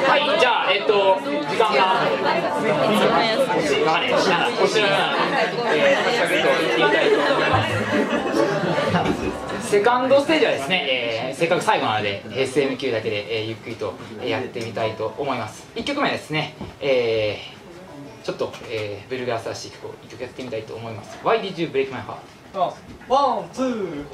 はい、じゃあ、時間がこちらが、サクッと言ってみたいと思います。セカンドステージはですね、せっかく最後なので SMQ だけで、ゆっくりとやってみたいと思います。1曲目はですね、ちょっと、ブルーグラスらしい曲を1曲やってみたいと思います。Why did you break my heart? ワン、ツー。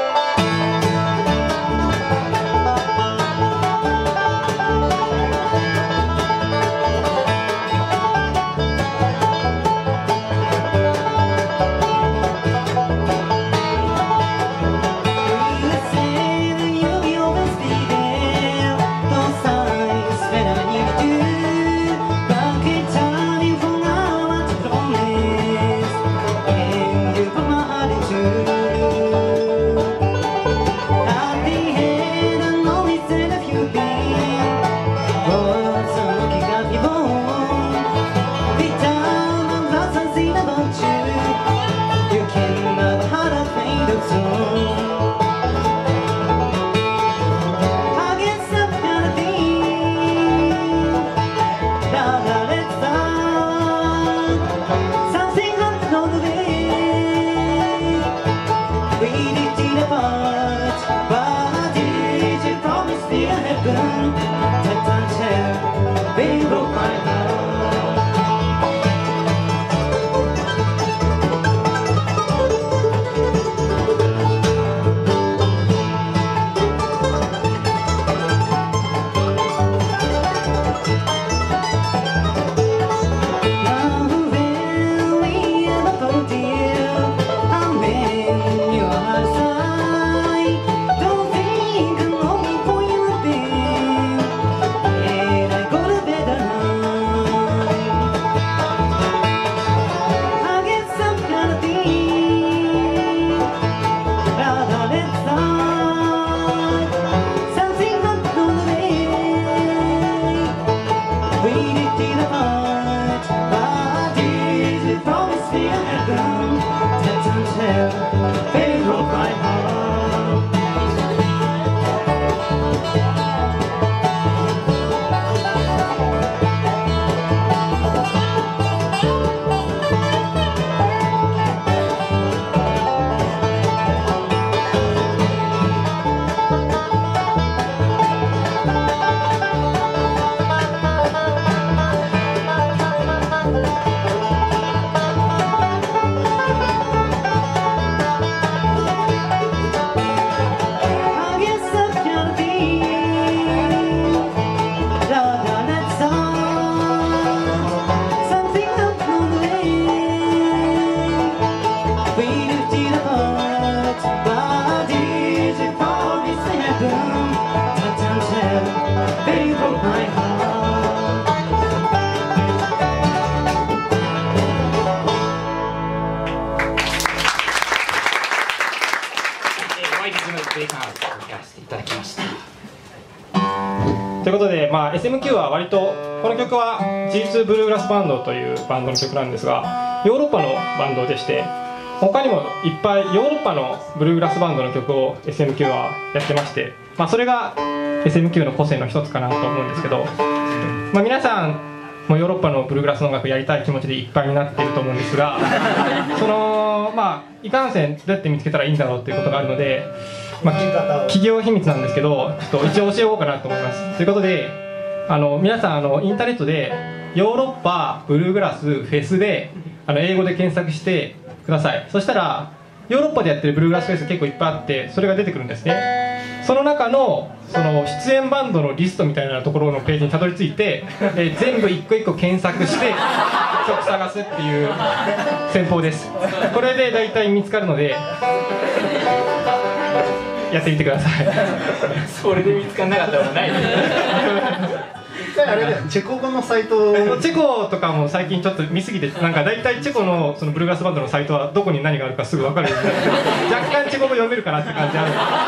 ということで、SMQ は割とこの曲は G2 ブルーグラスバンドというバンドの曲なんですが、ヨーロッパのバンドでして、他にもいっぱいヨーロッパのブルーグラスバンドの曲を SMQ はやってまして、それが SMQ の個性の一つかなと思うんですけど、皆さんもヨーロッパのブルーグラスの音楽やりたい気持ちでいっぱいになっていると思うんですが、いかんせんどうやって見つけたらいいんだろうっていうことがあるので、企業秘密なんですけど、ちょっと一応教えようかなと思います。ということで、皆さんインターネットでヨーロッパブルーグラスフェスで英語で検索してください。そしたらヨーロッパでやってるブルーグラスフェス結構いっぱいあって、それが出てくるんですね。その中の出演バンドのリストみたいなところのページにたどり着いて、全部一個一個検索して曲探すっていう戦法です。これで大体見つかるのでやってみてください。 それで見つからなかったらもうない。 一回あれだよ、チェコ語のサイトチェコとかも最近ちょっと見すぎて、なんか大体チェコのそのブルーグラスバンドのサイトはどこに何があるかすぐ分かるようになって若干チェコ語読めるかなって感じあ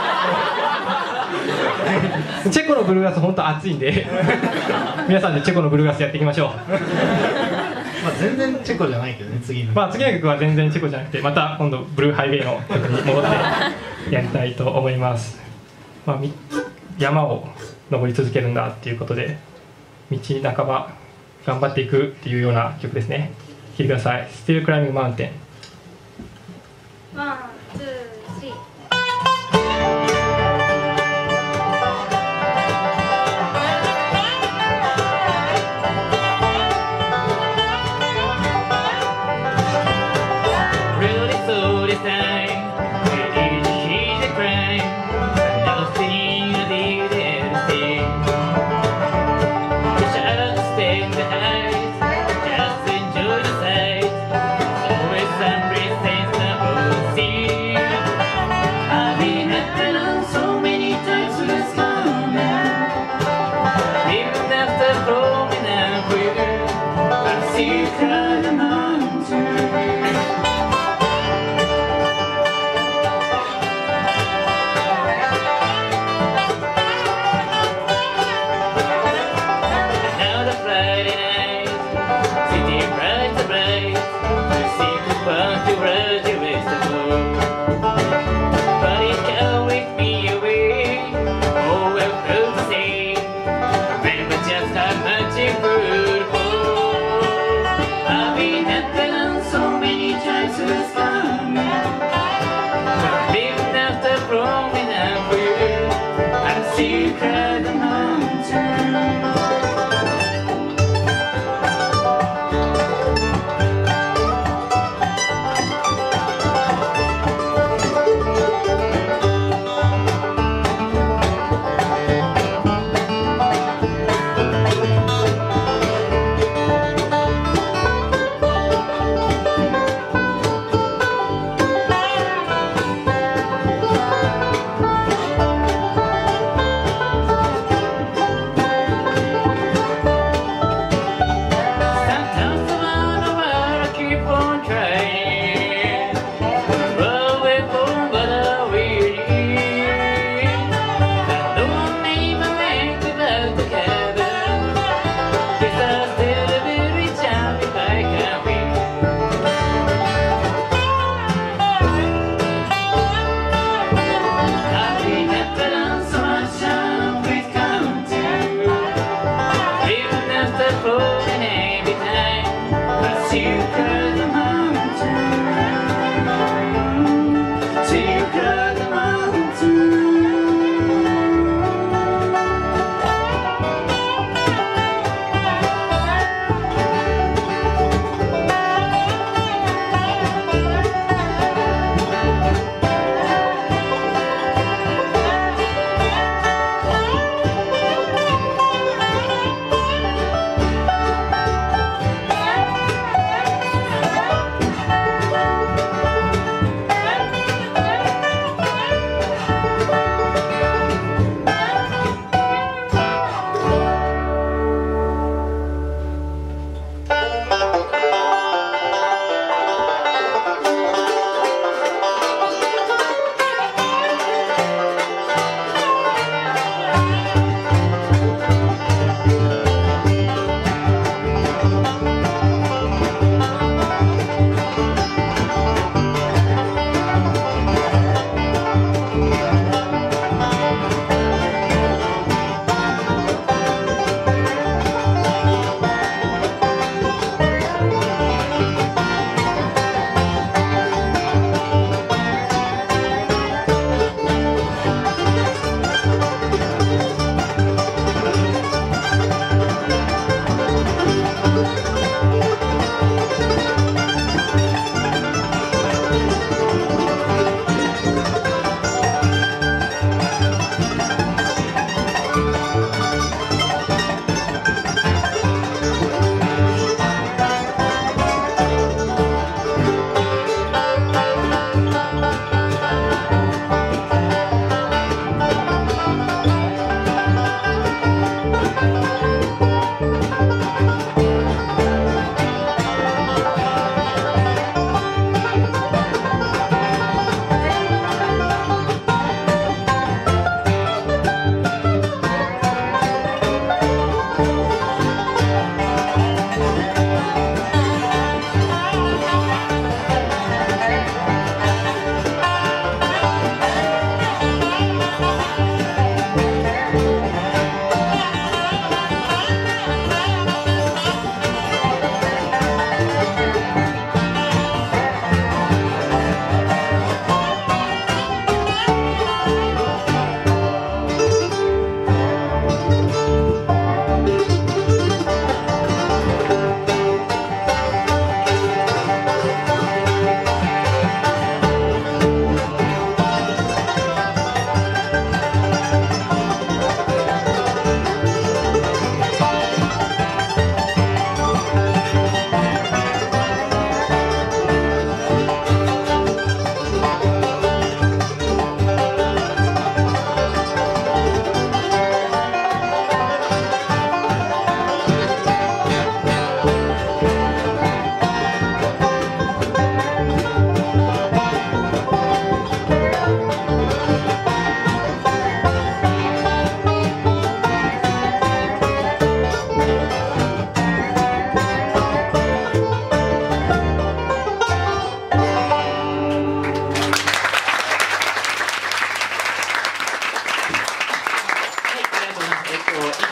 る。チェコのブルーグラス本当熱いんで皆さんでチェコのブルーグラスやっていきましょう。 全然チェコじゃないけどね、次の次の曲は全然チェコじゃなくて、また今度ブルーハイウェイの曲に戻ってやりたいと思います。山を登り続けるんだっていうことで、 道半ば頑張っていくっていうような曲ですね。聴いてください。Still Climbing Mountain。 1、2、3。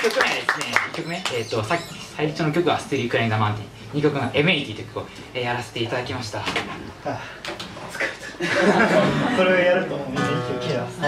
曲目はですね、1曲目、さっき最初の曲は「ステリークラインダーマウンテン」、2曲目は「エメイティ」という曲を、やらせていただきました。 疲れたそれをやるともうみんな息を切らす。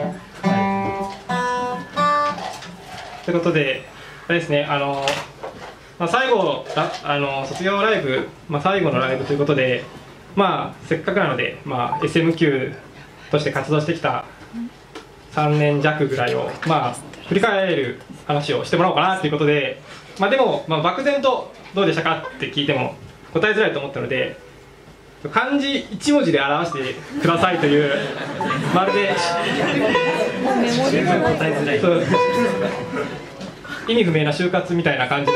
ということで、あれですね、最後卒業ライブ、最後のライブということで、せっかくなので、SMQ として活動してきた3年弱ぐらいを、振り返る話をしてもらおうかなということで、でも、漠然とどうでしたかって聞いても答えづらいと思ったので、漢字1文字で表してくださいという、まるで意味不明な就活みたいな感じの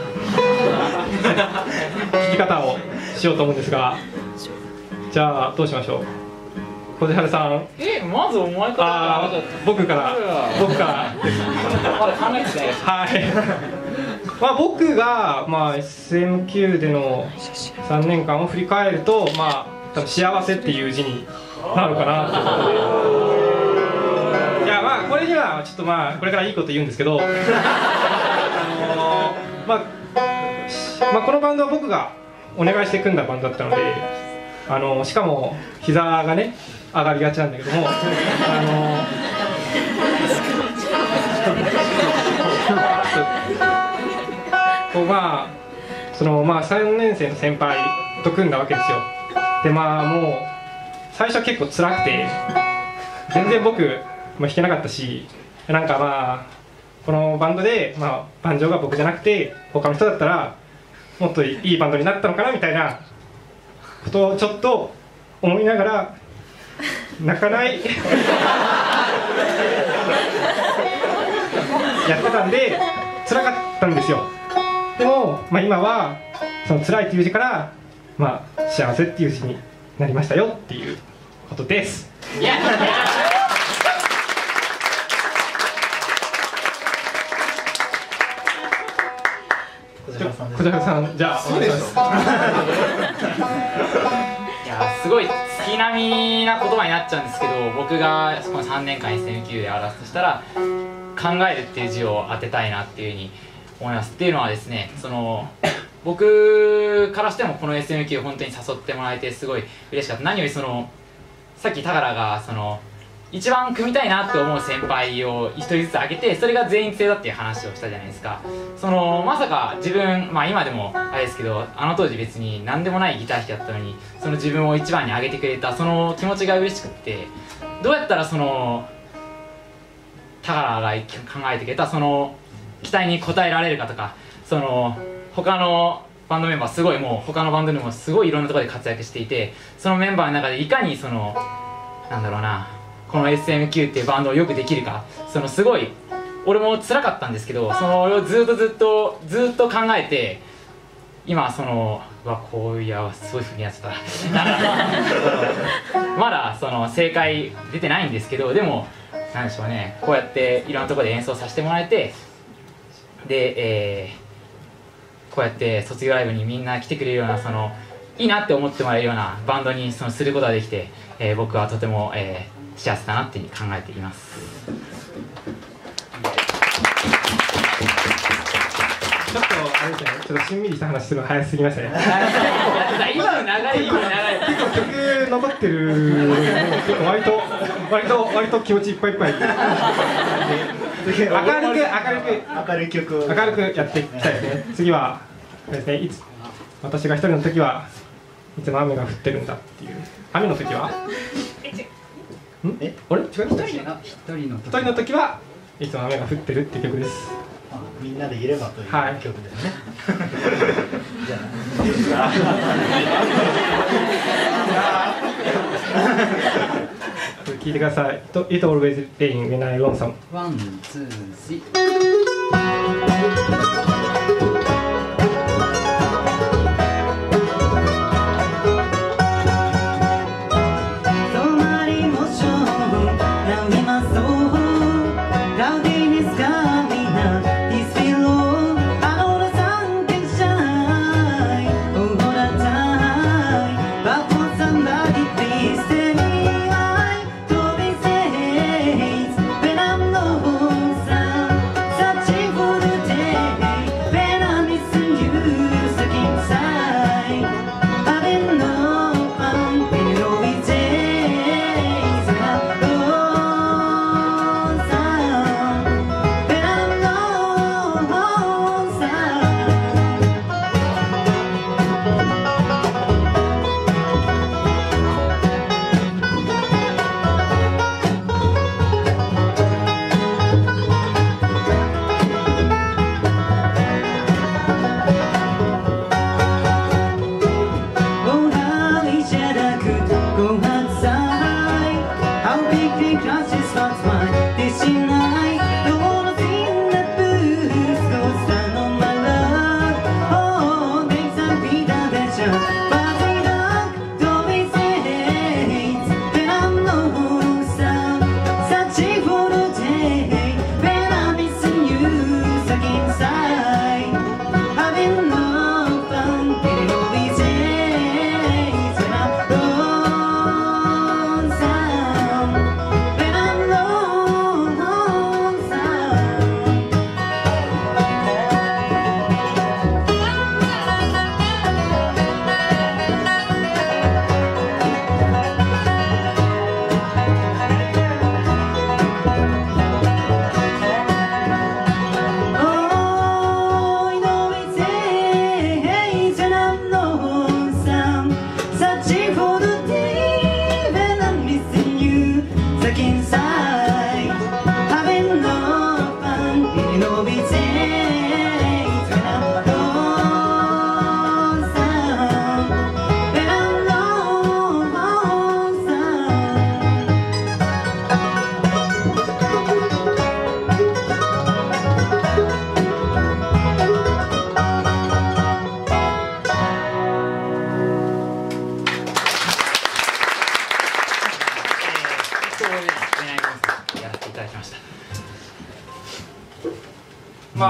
聞き方をしようと思うんですが、じゃあどうしましょう。小手春さん。 まずお前から。 僕からです。 まだ考えてないです。 はい。僕がSMQ での3年間を振り返ると、多分幸せっていう字になるかなということで、いやこれにはちょっとこれからいいこと言うんですけど、このバンドは僕がお願いして組んだバンドだったので、しかも膝がね上がりがちなんだけども、3年生の先輩と組んだわけですよ。でもう最初は結構辛くて、全然僕も弾けなかったし、このバンドで、バンジョーが僕じゃなくて他の人だったらもっといいバンドになったのかなみたいなことをちょっと思いながら泣かないやってたんで辛かったんですよ。でも、今はその辛いっていう字から、幸せっていう字になりましたよっていうことです。小田さん、じゃあお願いします。 すごい月並みな言葉になっちゃうんですけど、僕がこの3年間 SMQ で表すとしたら考えるっていう字を当てたいなっていうふうに思います。っていうのはですね、僕からしてもこの SMQ 本当に誘ってもらえてすごい嬉しかった。何よりさっき田原が一番組みたいなって思う先輩を一人ずつ挙げて、それが全員制だっていう話をしたじゃないですか。まさか自分、今でもあれですけど、当時別に何でもないギター弾きだったのに自分を一番に挙げてくれたその気持ちが嬉しくって、どうやったら田原が考えてくれた期待に応えられるかとか、他のバンドメンバーすごい他のバンドでもすごいいろんなところで活躍していて、そのメンバーの中でいかになんだろうな、この SMQ っていうバンドをよくできるか、すごい俺も辛かったんですけど、俺をずっと考えて、今こういうすごい風にやってたまだ正解出てないんですけど、でもなんでしょうね、こうやっていろんなところで演奏させてもらえて、で、こうやって卒業ライブにみんな来てくれるような、いいなって思ってもらえるようなバンドにすることができて、僕はとても、幸せだなって考えています。 ちょっとあれですね、ちょっとしんみりした話するの早すぎましたね。 今の長い結構曲残ってるので、結構割と気持ちいっぱいいっぱい明るくやっていきたいですね。次はですね、私が一人の時はいつも雨が降ってるんだっていう、雨の時はあれ違う、一人の時はいつも雨が降ってるっていう曲です。 みんなでいればという曲ですね。じゃあ聞いてください。It always rain when I lonesome。 1、2、3。 Searching for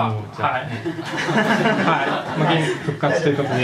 はい、元気復活ということで、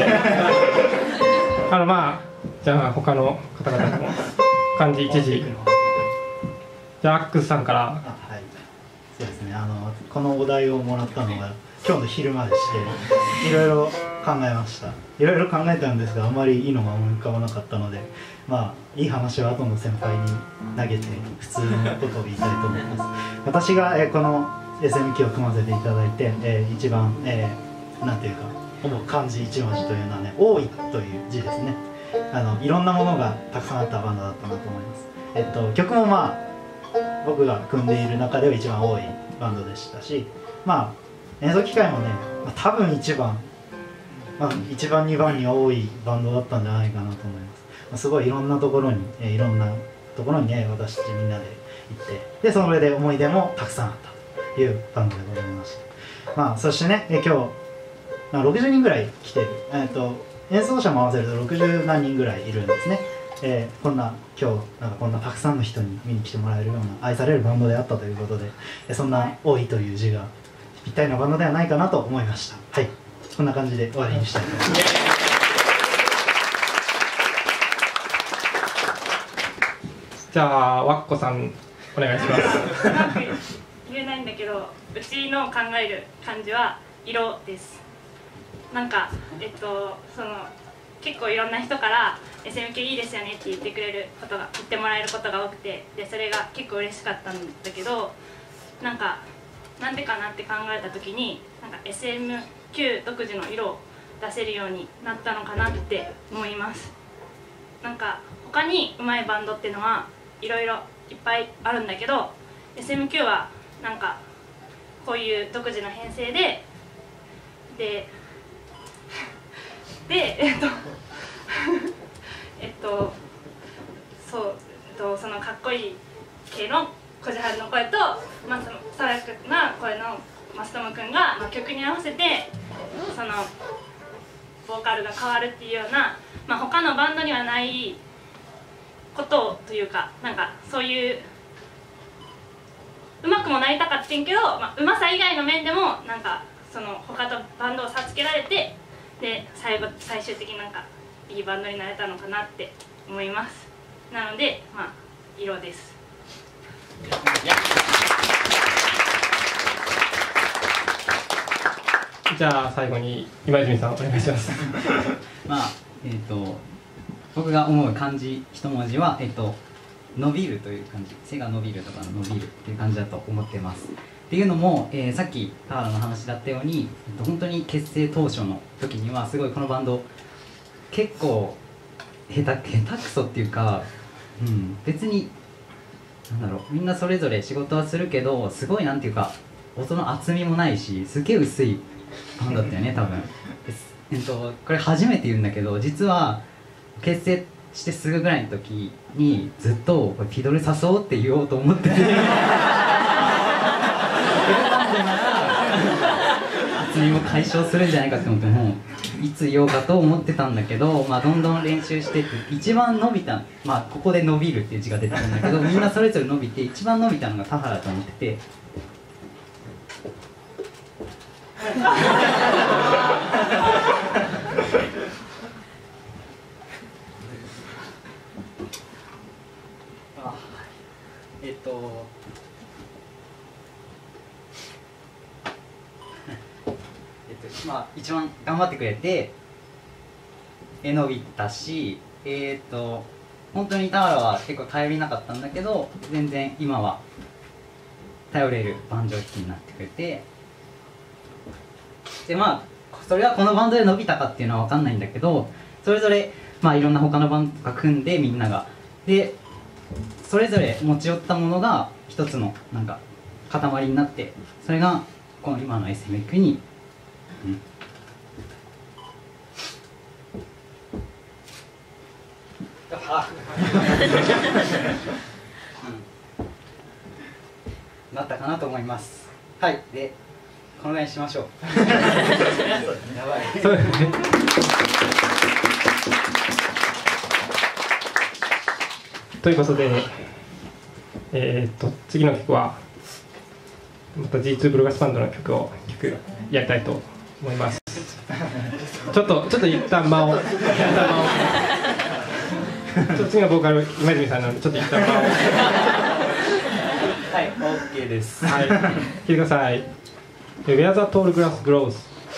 じゃあ他の方々も漢字一字、じゃあアックスさんから。 はい、そうですね。このお題をもらったのが今日の昼間でして、いろいろ考えました。いろいろ考えたんですが、あまりいいのが思い浮かばなかったので、いい話は後の先輩に投げて普通のことを言いたいと思います。私が、この SMQ を組ませていただいて、一番、なんていうか思う漢字一文字というのはね、多いという字ですね。いろんなものがたくさんあったバンドだったなと思います。曲も僕が組んでいる中では一番多いバンドでしたし、演奏機会もね、多分1番2番には多いバンドだったんじゃないかなと思います。すごいいろんなところにね、私たちみんなで行って、でその上で思い出もたくさんあったというバンドでございました。そしてね、今日60人ぐらい来てる、演奏者も合わせると60何人ぐらいいるんですね。今日こんなたくさんの人に見に来てもらえるような愛されるバンドであったということで、そんな多いという字がぴったりなバンドではないかなと思いました。はい、こんな感じで終わりにしたいと思います。 じゃあワッコさんお願いします。 うまく言えないんだけど、うちの考える漢字は色です。結構いろんな人から SMQ いいですよねって言ってもらえることが多くて、でそれが結構嬉しかったんだけど、なんでかなって考えた時にSMQ 独自の色を出せるようになったのかなって思います。他にうまいバンドっていうのはいろいろいっぱいあるんだけど、 SMQ はこういう独自の編成でそのかっこいい系のこじはるの声と、爽やかな声の増友くんが、曲に合わせてそのボーカルが変わるっていうような、他のバンドにはないことというか、そういううまくもなりたかったんけど、うまさ以外の面でもその他とバンドを差つけられて、で最終的にいいバンドになれたのかなって思います。なので色です。 じゃあ最後に今泉さんお願いします。 僕が思う漢字一文字は伸びるという漢字、背が伸びるとか伸びるっていう感じだと思ってます。っていうのも、さっき田原の話だったように、本当に結成当初の時にはすごいこのバンド結構下手くそっていうか、別にみんなそれぞれ仕事はするけど、すごいなんていうか音の厚みもないし、すげえ薄いバンドだったよね多分。これ初めて言うんだけど、実は結成してすぐぐらいの時にずっとこれピドル誘おうって言おうと思ってて厚みも解消するんじゃないかって思って、もういつ言おうかと思ってたんだけど、どんどん練習してって一番伸びた、ここで伸びるっていう字が出てるんだけど、みんなそれぞれ伸びて一番伸びたのが田原と思ってて一番頑張ってくれて伸びたし、本当に田原は結構頼りなかったんだけど、全然今は頼れるバンジョー弾きになってくれて、でそれはこのバンドで伸びたかっていうのは分かんないんだけど、それぞれいろんな他のバンドが組んで、みんながでそれぞれ持ち寄ったものが一つの塊になって、それがこの今の SMQ に、なったかなと思います。はい、でこのぐらいにしましょう。やばい。 そうですね。ということで、次の曲はまた G2 ブルーガスバンドの曲やりたいと思います。ちょっと一旦間を次のボーカル今泉さんなのでちょっと一旦間をはい OK です。はい、聴いてください。 Where the Tall Grass Grows。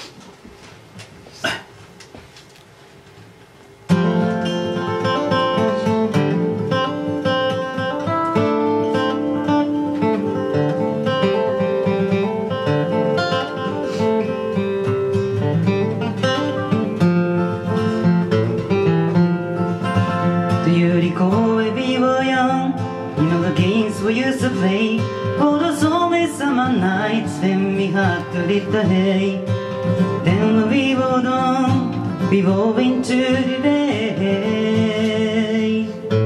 The hay, then we rode on, we wove into the day,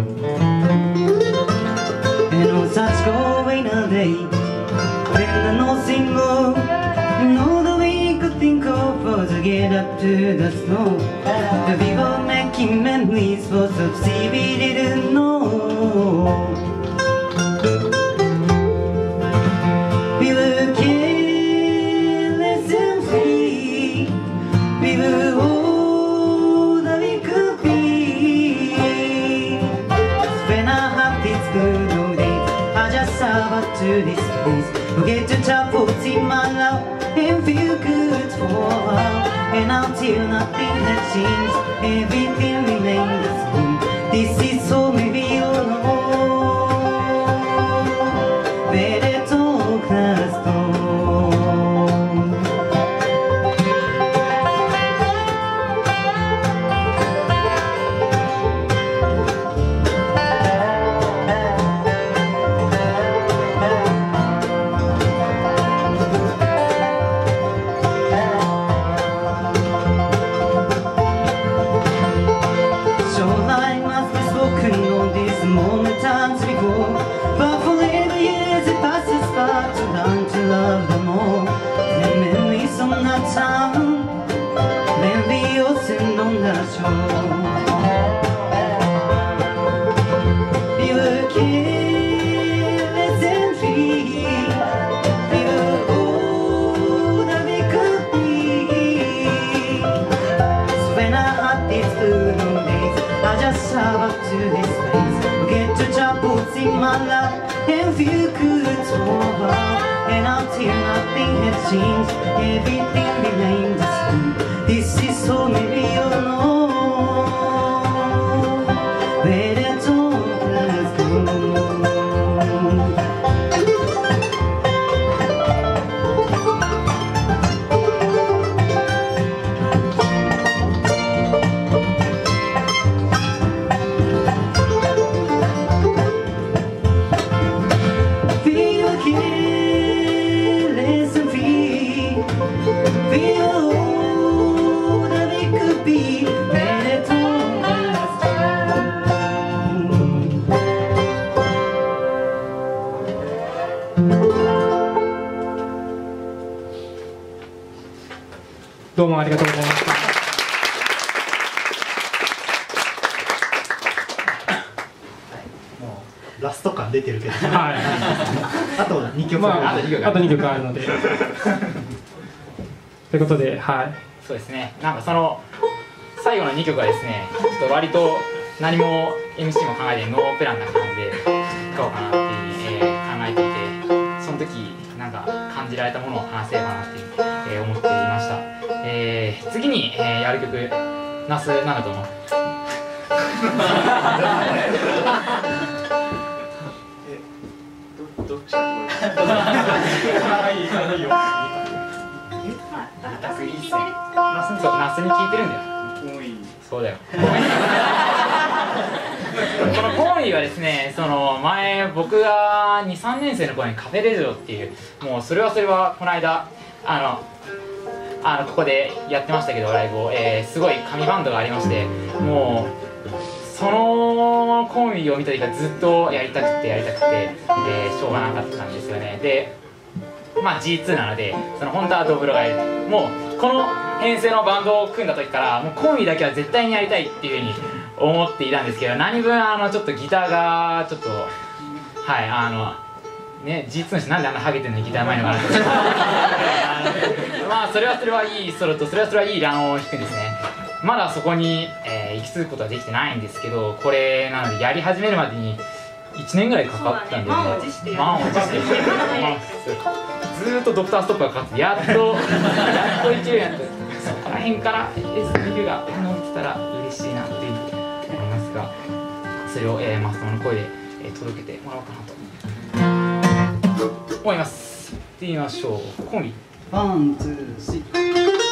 and on such going a day, when the nothing more, all that we could think of was to get up to the snow. The we were making memories for some sea we didn't know. We were to this place, we'll get to chapel, see my love, and feel good for a while. And until nothing has changed, everything remains the same. This is so maybe you'll know where the tall grass everything remains the same. This is so maybe you'll know where the tall grass grows. どうもありがとうございました。 もうラスト感出てるけど、 はい、 あと2曲、 あと2曲あるのでということで、はい、 そうですね。なんかその最後の2曲はですね、ちょっと割と何も MC も考えてノープランな感じで使おうかなっていう、考えていて、その時なんか感じられたものを話せればなっていう、思っていました。次に、やる曲、ナスなんだと思う？どっちかそう、ナスに聞いてるんだよ。そうだよ。このコンビはですね、その前僕が2、3年生の頃にカフェレジオっていう、もうそれはこの間ここでやってましたけど、ライブを、すごい神バンドがありまして、もうそのコンビを見た時からずっとやりたくて、しょうがなかったんですよね。で、まあ G2 なので、その本当はドブロがやる、もうこの編成のバンドを組んだ時からもうコンビだけは絶対にやりたいっていうふうに思っていたんですけど、何分ちょっとギターがちょっとはいね、実の人なんであんなハゲてるのにギターうまいのかなとまあそれはいいソロとそれはいいランを弾くんですね。まだそこに、行き着くことはできてないんですけど、これなのでやり始めるまでに1年ぐらいかかったんで、 満を持して満を持してずーっとドクターストップがかかってやっといけるようになって、そこら辺から SMQ が伸びてたら嬉しいなって思いますが、それを、マストの声で、届けてもらおうかなと思います。行ってみましょう。コンビワンツースリー。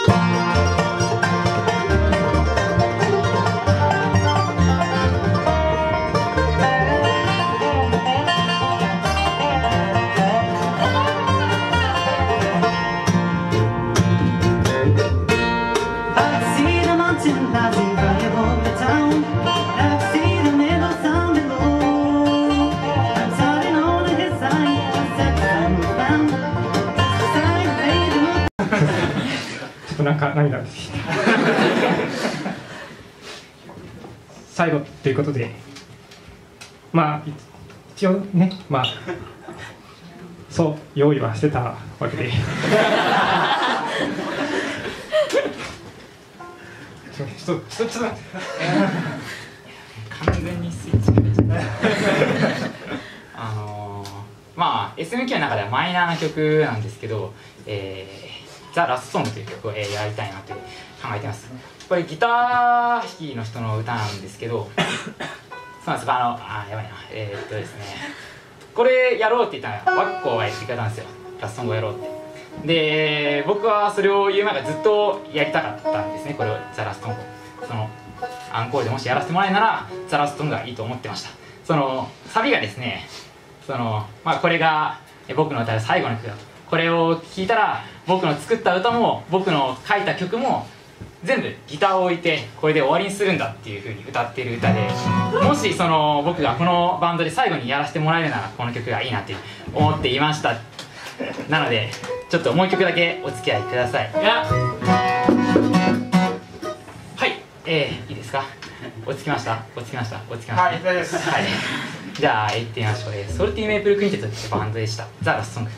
なんか涙が出てきた最後ということで、まあ一応ね、まあそう用意はしてたわけでちょっと待って完全にスイッチが出ちゃったまあ SMQ の中ではマイナーな曲なんですけど、ザ・ラストソングという曲を、やりたいなと考えています。これギター弾きの人の歌なんですけどそうなんです。やばいなですね、これやろうって言ったらワッコーが言ってくれたんですよ。ラストソングをやろうって。で僕はそれを言う前からずっとやりたかったんですね。これをザ・ラストソング、そのアンコールでもしやらせてもらえるならザ・ラストソングがいいと思ってました。そのサビがですね、これが僕の歌う最後の曲だと。これを聴いたら僕の作った歌も僕の書いた曲も全部ギターを置いてこれで終わりにするんだっていう風に歌っている歌で、もし僕がこのバンドで最後にやらせてもらえるならこの曲がいいなって思っていました。なのでちょっともう一曲だけお付き合いください。はい、いいですか。落ち着きました。はい、大丈夫です。はい、じゃあ行ってみましょう。ソルティメイプルクインテットというバンドでした。ザ・ラストソング。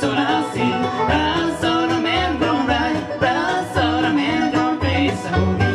Solamente